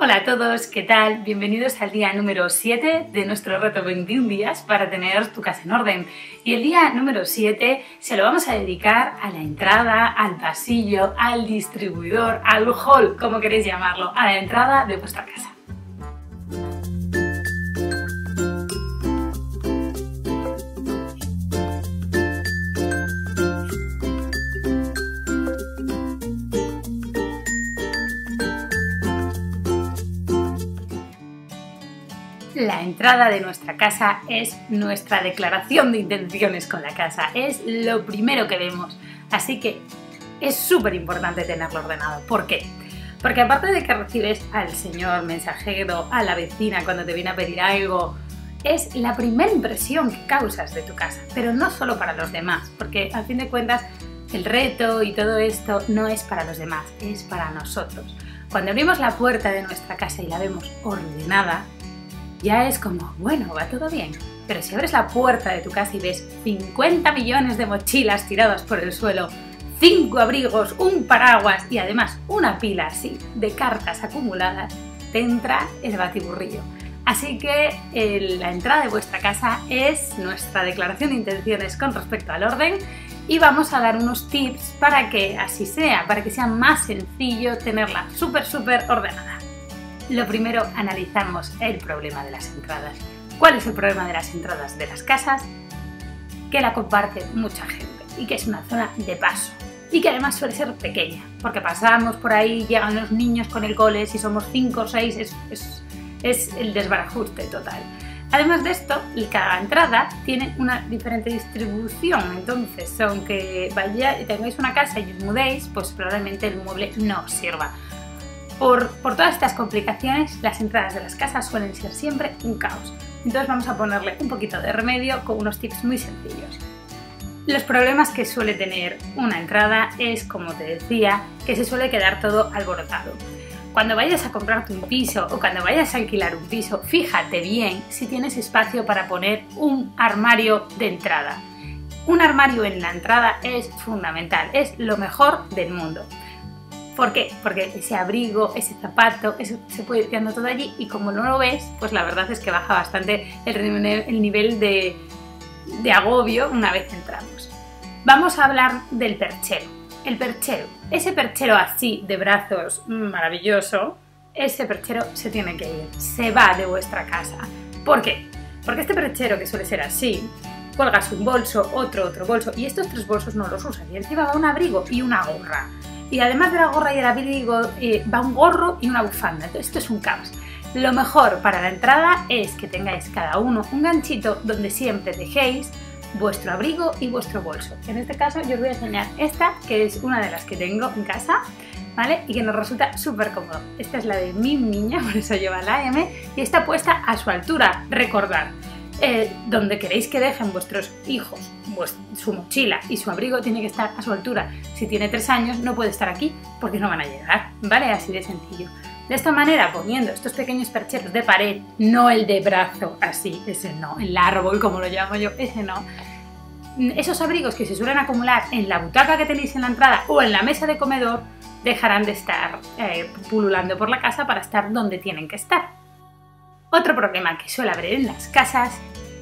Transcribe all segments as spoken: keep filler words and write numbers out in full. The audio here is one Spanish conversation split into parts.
Hola a todos, ¿qué tal? Bienvenidos al día número siete de nuestro reto veintiún días para tener tu casa en orden. Y el día número siete se lo vamos a dedicar a la entrada, al pasillo, al distribuidor, al hall, como queréis llamarlo, a la entrada de vuestra casa. La entrada de nuestra casa es nuestra declaración de intenciones con la casa, es lo primero que vemos, así que es súper importante tenerlo ordenado. ¿Por qué? Porque aparte de que recibes al señor mensajero, a la vecina cuando te viene a pedir algo, es la primera impresión que causas de tu casa, pero no solo para los demás, porque al fin de cuentas el reto y todo esto no es para los demás, es para nosotros. Cuando abrimos la puerta de nuestra casa y la vemos ordenada, ya es como, bueno, va todo bien. Pero si abres la puerta de tu casa y ves cincuenta millones de mochilas tiradas por el suelo, cinco abrigos, un paraguas y además una pila así de cartas acumuladas, te entra el batiburrillo. Así que el, la entrada de vuestra casa es nuestra declaración de intenciones con respecto al orden y vamos a dar unos tips para que así sea, para que sea más sencillo tenerla súper, súper ordenada. Lo primero, analizamos el problema de las entradas. ¿Cuál es el problema de las entradas de las casas? Que la comparte mucha gente y que es una zona de paso y que además suele ser pequeña, porque pasamos por ahí, llegan los niños con el cole, si somos cinco o seis es, es, es el desbarajuste total. Además de esto, cada entrada tiene una diferente distribución, entonces aunque vaya, tengáis una casa y os mudéis, pues probablemente el mueble no os sirva. Por, por todas estas complicaciones, las entradas de las casas suelen ser siempre un caos. Entonces vamos a ponerle un poquito de remedio con unos tips muy sencillos. Los problemas que suele tener una entrada es, como te decía, que se suele quedar todo alborotado. Cuando vayas a comprarte un piso o cuando vayas a alquilar un piso, fíjate bien si tienes espacio para poner un armario de entrada. Un armario en la entrada es fundamental, es lo mejor del mundo. ¿Por qué? Porque ese abrigo, ese zapato, eso se puede ir quedando todo allí y como no lo ves, pues la verdad es que baja bastante el, el nivel de, de agobio una vez entramos. Vamos a hablar del perchero. El perchero, ese perchero así de brazos maravilloso, ese perchero se tiene que ir, se va de vuestra casa. ¿Por qué? Porque este perchero, que suele ser así, cuelgas un bolso, otro, otro bolso y estos tres bolsos no los usas y encima va un abrigo y una gorra. Y además de la gorra y el abrigo eh, va un gorro y una bufanda. Entonces, esto es un caos. Lo mejor para la entrada es que tengáis cada uno un ganchito donde siempre dejéis vuestro abrigo y vuestro bolso. En este caso yo os voy a enseñar esta, que es una de las que tengo en casa, ¿vale? Y que nos resulta súper cómodo. Esta es la de mi niña, por eso lleva la M, y está puesta a su altura. Recordad, eh, donde queréis que dejen vuestros hijos pues, su mochila y su abrigo tiene que estar a su altura. Si tiene tres años no puede estar aquí porque no van a llegar, ¿vale? Así de sencillo. De esta manera, poniendo estos pequeños percheros de pared, no el de brazo, así, ese no, el árbol como lo llamo yo, ese no. Esos abrigos que se suelen acumular en la butaca que tenéis en la entrada o en la mesa de comedor dejarán de estar eh, pululando por la casa para estar donde tienen que estar. Otro problema que suele haber en las casas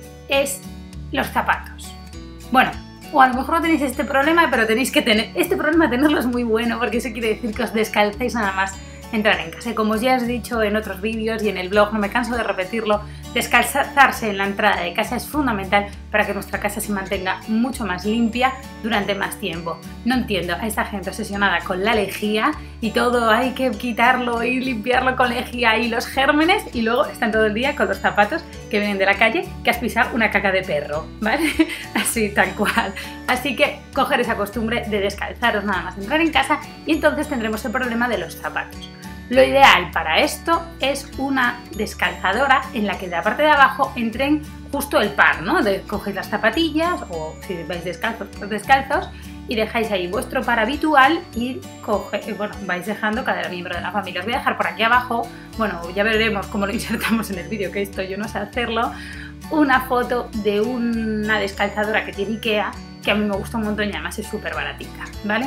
es los zapatos. Bueno, o a lo mejor no tenéis este problema, pero tenéis que tener este problema, tenerlo es muy bueno porque eso quiere decir que os descalcéis nada más entrar en casa. Y como ya os he dicho en otros vídeos y en el blog, no me canso de repetirlo, descalzarse en la entrada de casa es fundamental para que nuestra casa se mantenga mucho más limpia durante más tiempo. No entiendo a esta gente obsesionada con la lejía y todo hay que quitarlo y limpiarlo con lejía y los gérmenes y luego están todo el día con los zapatos que vienen de la calle que has pisado una caca de perro, ¿vale? Así, tal cual. Así que coger esa costumbre de descalzaros nada más entrar en casa y entonces tendremos el problema de los zapatos. Lo ideal para esto es una descalzadora en la que de la parte de abajo entren justo el par, ¿no? De, cogéis las zapatillas o si vais descalzos, pues descalzos y dejáis ahí vuestro par habitual y coge, bueno, vais dejando cada miembro de la familia. Os voy a dejar por aquí abajo, bueno, ya veremos cómo lo insertamos en el vídeo, que esto yo no sé hacerlo, una foto de una descalzadora que tiene IKEA, que a mí me gusta un montón y además es súper baratita, ¿vale?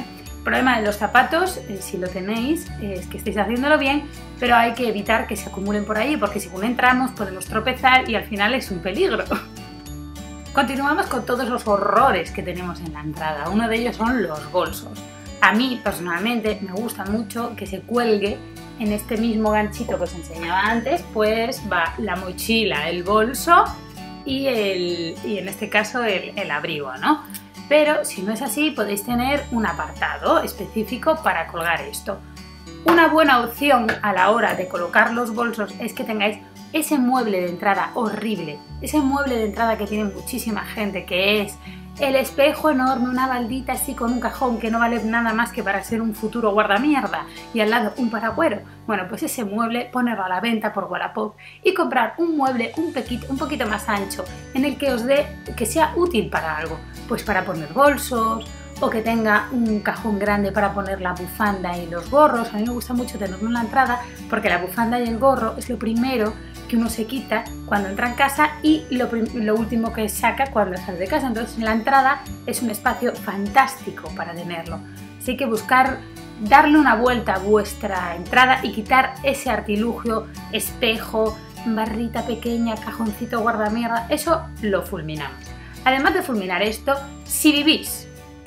problema de los zapatos, eh, si lo tenéis, eh, es que estáis haciéndolo bien, pero hay que evitar que se acumulen por ahí, porque según entramos podemos tropezar y al final es un peligro. Continuamos con todos los horrores que tenemos en la entrada. Uno de ellos son los bolsos. A mí personalmente me gusta mucho que se cuelgue en este mismo ganchito que os enseñaba antes, pues va la mochila, el bolso y, el, y en este caso el, el abrigo, ¿no? Pero si no es así, podéis tener un apartado específico para colgar esto. Una buena opción a la hora de colocar los bolsos es que tengáis ese mueble de entrada horrible, ese mueble de entrada que tiene muchísima gente, que es el espejo enorme, una baldita así con un cajón que no vale nada más que para ser un futuro guardamierda y al lado un paragüero. Bueno, pues ese mueble ponerlo a la venta por Wallapop y comprar un mueble un poquito, un poquito más ancho en el que os dé, que sea útil para algo, pues para poner bolsos o que tenga un cajón grande para poner la bufanda y los gorros. A mí me gusta mucho tenerlo en la entrada porque la bufanda y el gorro es lo primero que uno se quita cuando entra en casa y lo, lo último que saca cuando sale de casa. Entonces en la entrada es un espacio fantástico para tenerlo. Así que buscar darle una vuelta a vuestra entrada y quitar ese artilugio, espejo, barrita pequeña, cajoncito guardamierda, eso lo fulminamos. Además de fulminar esto, si vivís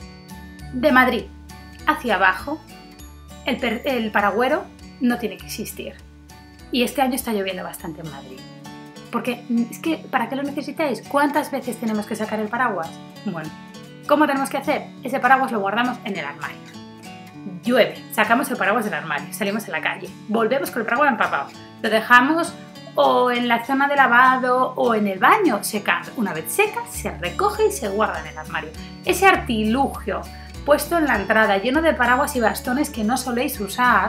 de Madrid hacia abajo, el, per, el paragüero no tiene que existir. Y este año está lloviendo bastante en Madrid. Porque es que, ¿para qué lo necesitáis? ¿Cuántas veces tenemos que sacar el paraguas? Bueno, ¿cómo tenemos que hacer? Ese paraguas lo guardamos en el armario. Llueve, sacamos el paraguas del armario, salimos a la calle, volvemos con el paraguas empapado, lo dejamos o en la zona de lavado o en el baño secando. Una vez seca, se recoge y se guarda en el armario. Ese artilugio puesto en la entrada, lleno de paraguas y bastones que no soléis usar,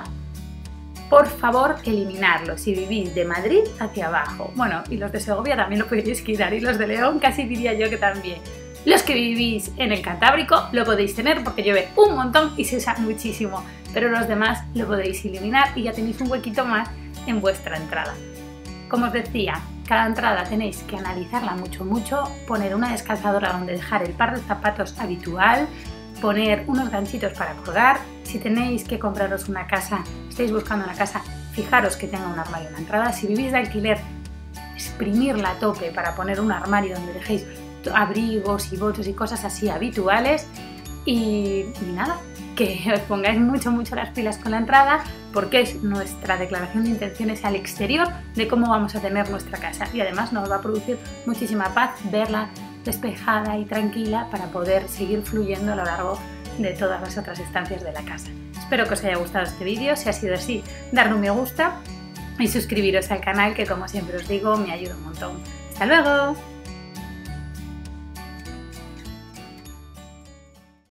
por favor, eliminarlo si vivís de Madrid hacia abajo. Bueno, y los de Segovia también lo podéis quitar, y los de León casi diría yo que también. Los que vivís en el Cantábrico lo podéis tener porque llueve un montón y se usa muchísimo, pero los demás lo podéis eliminar y ya tenéis un huequito más en vuestra entrada. Como os decía, cada entrada tenéis que analizarla mucho, mucho, poner una descalzadora donde dejar el par de zapatos habitual, poner unos ganchitos para colgar. Si tenéis que compraros una casa, estáis buscando una casa, fijaros que tenga un armario en la entrada. Si vivís de alquiler, exprimirla a tope para poner un armario donde dejéis abrigos y bolsos y cosas así habituales. Y, y nada, que os pongáis mucho, mucho las pilas con la entrada, porque es nuestra declaración de intenciones al exterior de cómo vamos a tener nuestra casa. Y además nos va a producir muchísima paz verla despejada y tranquila para poder seguir fluyendo a lo largo de todas las otras estancias de la casa. Espero que os haya gustado este vídeo. Si ha sido así, darle un me gusta y suscribiros al canal, que como siempre os digo, me ayuda un montón. ¡Hasta luego!